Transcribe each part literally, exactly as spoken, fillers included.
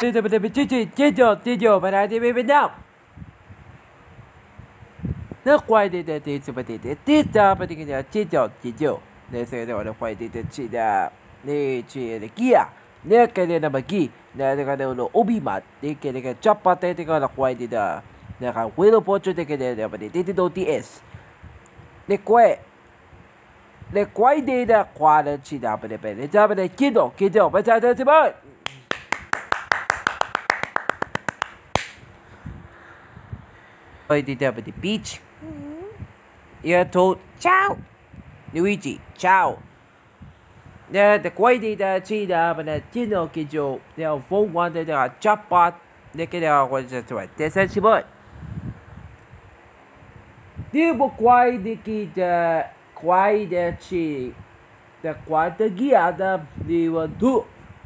接着接着把它这边变掉。那坏的的这是不对的，第三不对的接着接着，那是的我的坏的的是的，你去的机啊，你给的那么机，那这个的那欧比嘛，你给那个 Jackpot 的这个的坏的的，那个为了保持这个的那么的，这都 D S， 你怪。你怪的的话的是的不对不对，这不对接着接着，不在这什么？坏的的不对 beach。也都 ciao Luigi ciao 那的怪的的是的不能见到叫做要疯狂的这个 Jackpot 那个的或者说第三什么你不怪的给的怪的是的怪的给的你问图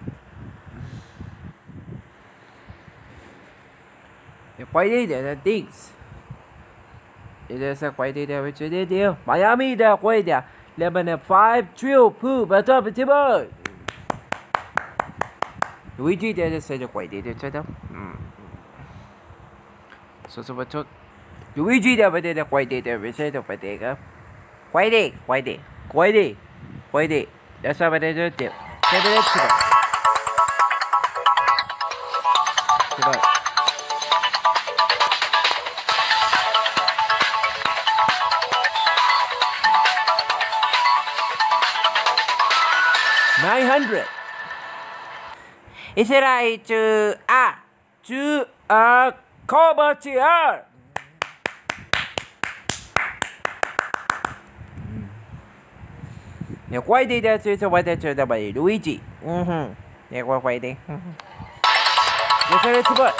怪的的 things这是坏的的，这的的，迈阿密的坏的，那边的 five drill poop， 不错不错。位置的是这坏的的，知道？嗯。说说不错。位置的不对的坏的的，不是的坏的个。坏的坏的坏的坏的，这是不对的的，这边的是吧？是吧？nine hundred. Is it right to ah to a covertier? Nếu quay đi ra sẽ quay ra chơi là bảy Luigi. Ừ hừ. Nếu quay quay đi. Nếu sẽ lên super.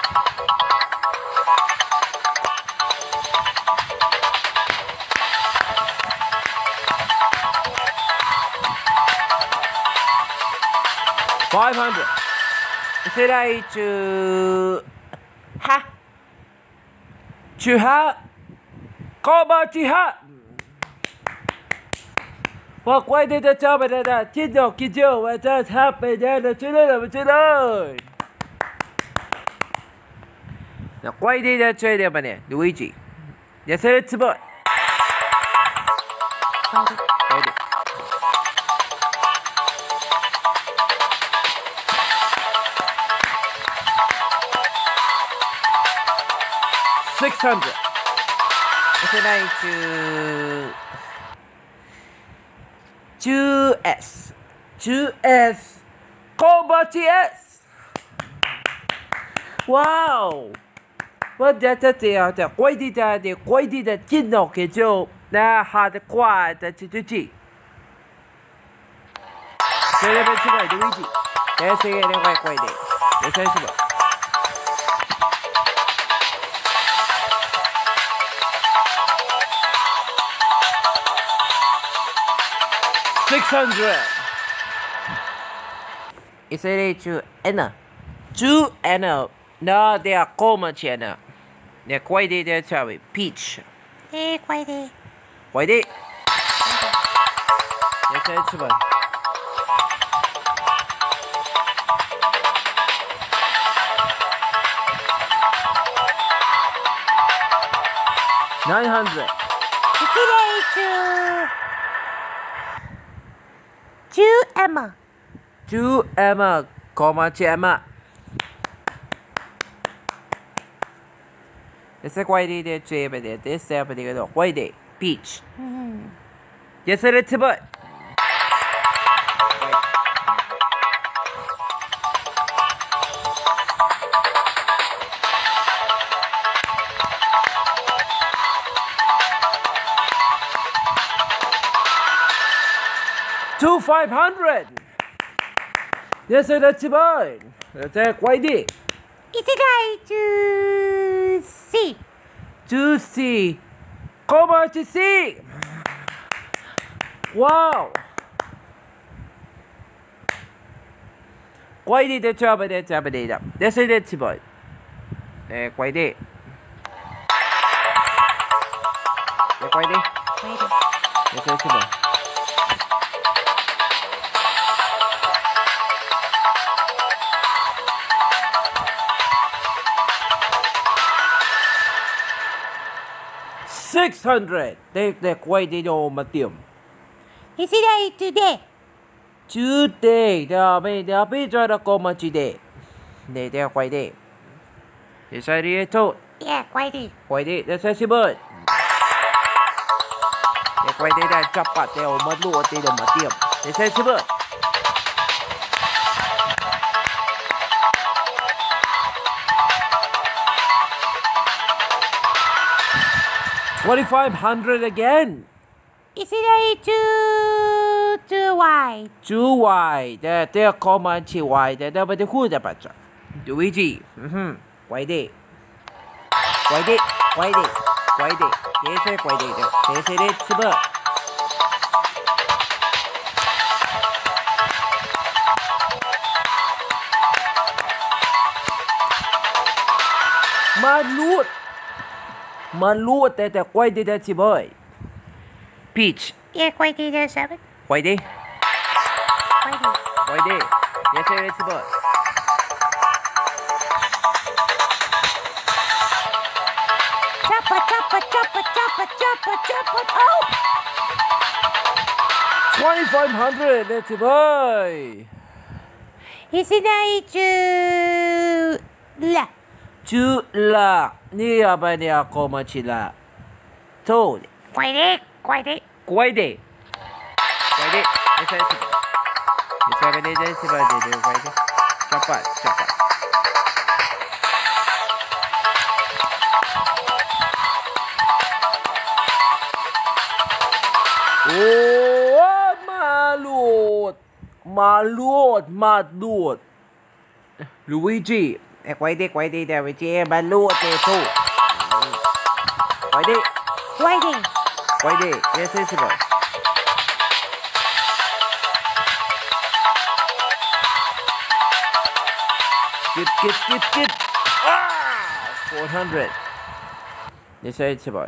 five hundred. Is it right to ha? To ha? Cover to ha? Và quay đi cho cho bạn đã chiến đấu kỳ diệu và cho tháp bây giờ là chơi đây là mình chơi đây. Now quay đi cho chơi đây bạn nè, Luigi. Giờ sẽ lên super. Quay đi. six hundred. Is it right to two S? two S. Combo T S. Wow. What that that the the quay đi ra the quay đi ra chiến đấu kỳ diệu là hạ the qua the chi chi chi. Thế là bên trên này đúng gì? Thế sẽ nghe quay quay đi. Để xem xem. six hundred. Is it to N? To N. No, they are common channel. They're quite there, sorry. Peach. Ê, quay đi. Quay đi. Để xem xem nào. nine hundred. Is it right to two Emma? two Emma, comma to Emma. This is quite a day, Jay, but this is a particular white day. Peach. Yes, it's a but. Two five hundred. Yes, that's a but. That's a quite day. Is it right to C? To C. Comma to C. Wow. Quay đi để cho bạn để cho bạn đi đâu. Để sẽ đến chỉ bởi. Để quay đi. Để quay đi. Quay đi. Để sẽ chỉ bởi. six hundred. Để để quay đi đâu mà điểm. Is it a today? Today. Đó bây giờ bây giờ là có mà today. Để để quay đi. Để sai đi thôi. Yeah, quay đi. Quay đi. Để sai bớt. Để quay đi là Jackpot. Để ở mất lụa đi đâu mà điểm. Để sai bớt. twenty-five hundred again. Is it a two two wide? Two wide. Để để có mà chỉ wide. Để để bây giờ khu để bắt cho. Luigi. Mhm. Quay đi. Quay đi. Quay đi. Quay đi. Để sai quay đi. Để sai đi bớt. Mà lút. Mà lút để để quay đi để chỉ bơi. Peach. Yeah, quay đi there seven. Quay đi. Quay đi. Quay đi. Để sai đi chỉ bơi. Jackpot, jackpot, jackpot, jackpot, jackpot, jackpot. Oh! twenty-five hundred để chỉ bơi. Is it a two la? Two la. Ni à bây giờ có mà chỉ là. Thôi. Quay đi, quay đi. Quay đi. Quay đi. Để sai chỉ bơi. Để sai đi để chỉ bơi để để quay đi. Jackpot, Jackpot. Oh, malut. Malut, malut. Luigi. Eh, quay đi, quay đi, Luigi. Malut, eh, thôi. Quay đi. Quay đi. Quay đi. Yes, yes, yes. Get, get, get, get. Ah! four hundred. Yes, yes, yes.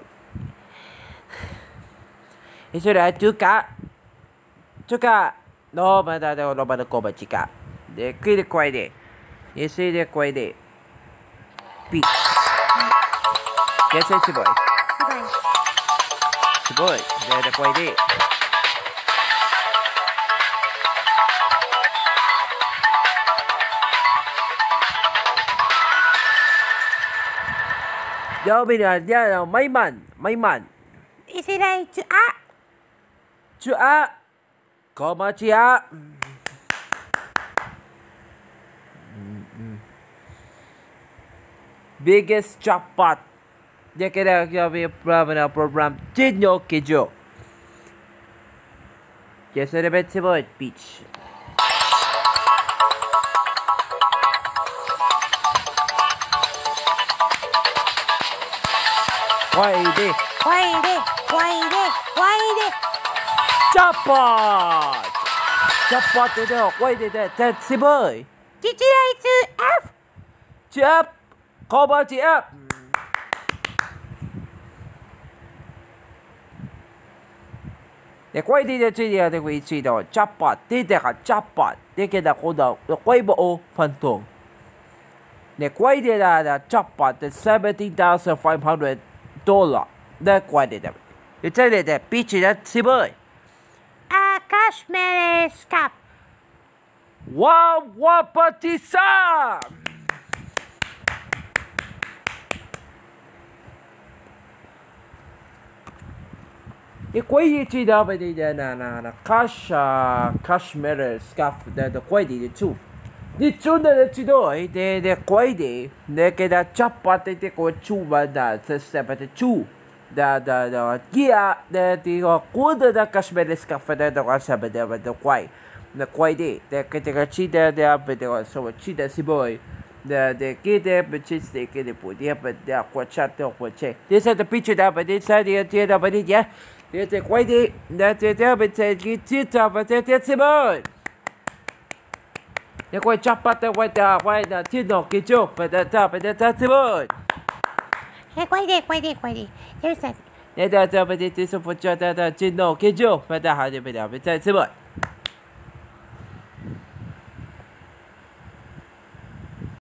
Isso là chú cá. Chú cá. Nó mà ta nó mà nó có mà chỉ cá. Để cái quay đi. Isso để quay đi. Peach. Yes, yes, boy. Boy, để để quay đi. Giờ bây giờ giờ may mắn, may mắn. Is it a two ah? Chú A. Có mà chị A. Biggest jackpot. Dia kira kami program program Chiếc Nón Kỳ Diệu. Yes, I bet it's about beach. Quay đi. Quay đi, quay đi, quay đi. Jackpot. Jackpot đấy đâu. Quay đi đây. That's it boy. Did you like to F? Chị F. Có mà chị F. Để quay đi để chơi đi để quay chơi đó. Jackpot. Đi để cả jackpot. Để cái đó có đâu. Để quay bộ phân tổng. Để quay đi là là jackpot. Để seventeen thousand five hundred dollar. Để quay đi đây. Để chơi đi để beach đó chị boy. A cashmere scarf. Wow, wow, patisa! Cái quay gì chỉ đó bây giờ là là là cash cashmere scarf để để quay đi chú. Đi chú để chú đó để để quay đi để cái đó chắp bắt để để có chú mà đã sẽ sẽ bắt chú. Da da da kia để thì có cuốn được cashmere scarf để để có sẽ bắt để bắt quay. Na quay đi để cái cái chỉ để để bắt để có số chỉ để si boy. Để để cái để bắt chỉ để cái để bù để bắt để có chat để có chơi. Để sẽ để picture đã bắt để sẽ để để đã bắt để nhé. Để để quay đi để để để bắt để cái chỉ đã bắt để để si boy. Để quay chắp bắt để quay đã quay đã Chiếc Nón Kỳ Diệu bắt để đã bắt để để si boy. Hey, quay đi, quay đi, quay đi. There's that. Để để để bắt để để số phụ trợ để để Chiếc Nón Kỳ Diệu bắt để hai để bắt để để si boy.